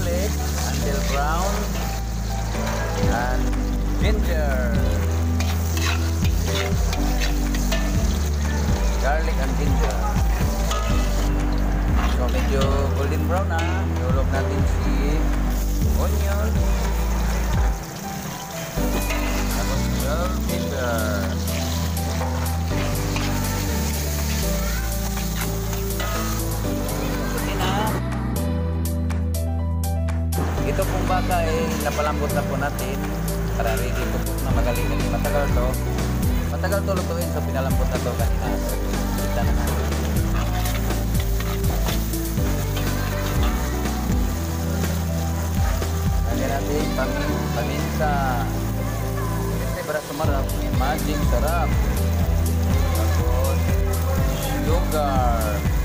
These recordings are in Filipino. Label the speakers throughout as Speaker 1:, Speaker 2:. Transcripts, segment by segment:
Speaker 1: garlic until brown and ginger. Garlic and ginger. So medyo golden brown na. Iulog natin si onion. Tapos bell pepper. Ito pong baka ay napalambot na po natin para ready to cook na magaling kasi matagal to lutuin, so pinalambot na to kanina. So kita na natin. Lagyan natin paminta. Siyempre para sumarap, imagine sarap. Tapos sugar,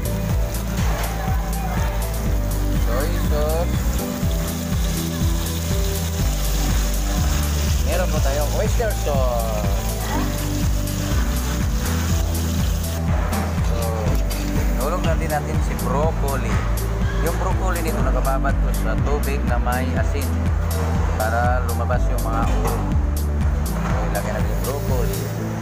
Speaker 1: soy sauce. Meron po tayong oyster sauce. So, nulog natin si broccoli. Yung broccoli nito nakababad ko sa tubig na may asin para lumabas yung mga ulo. So, ilagay natin yung broccoli.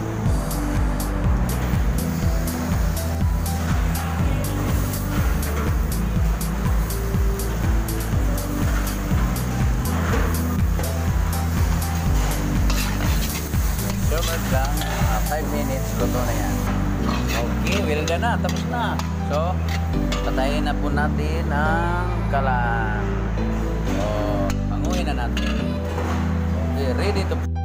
Speaker 1: Serve lang, 5 minutes, luto na yan. Okay, well done na, tapos na. So, patayin na po natin ang kalan. So, panguhin na natin. Okay, ready to